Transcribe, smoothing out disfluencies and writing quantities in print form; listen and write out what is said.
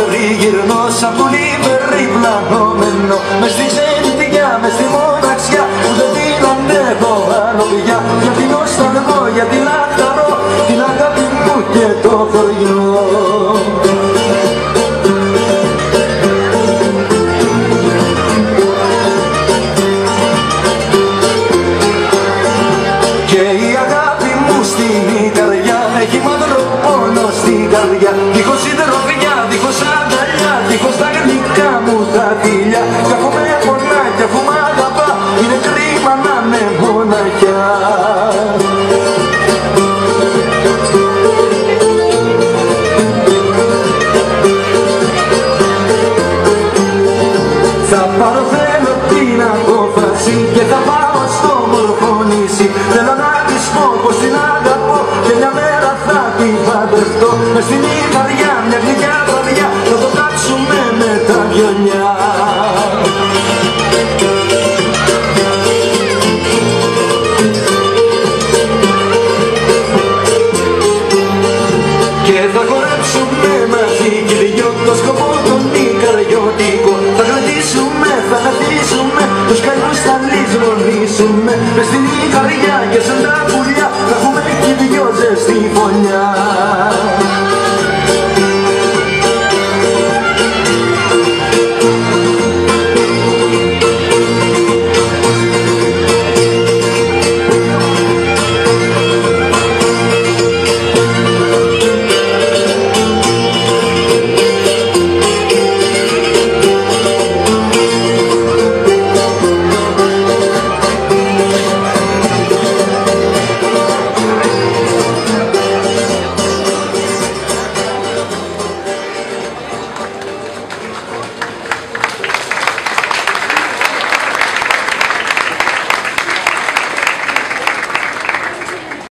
περιγυρνώ σαν πουλί περιπλανόμενο. Μες στη ζέντια, μες στη μοναξιά που δεν την αντέχω άλλο πια. Για την οσταλμό, για την λαχταρώ, την αγάπη μου και το χωριό. Και η αγάπη μου στην καρδιά έχει μαύρο πόνο στην καρδιά. Δίχως συντροφιά, δίχως αγκαλιά, δίχως τα γλυκά μου τα φιλιά. Κι αφού με πονά, κι αφού μ' αγαπά, είναι κρίμα να με μοναχιά. Θα πάρω θέλω την απόφαση και θα πάω στο μορφό νησί. Θέλω να της πω πως την αγαπώ και μια μέρα θα την παντρευτώ. Μες στην καρδιά μια γλυκιά βραδιά θα το κάτσουμε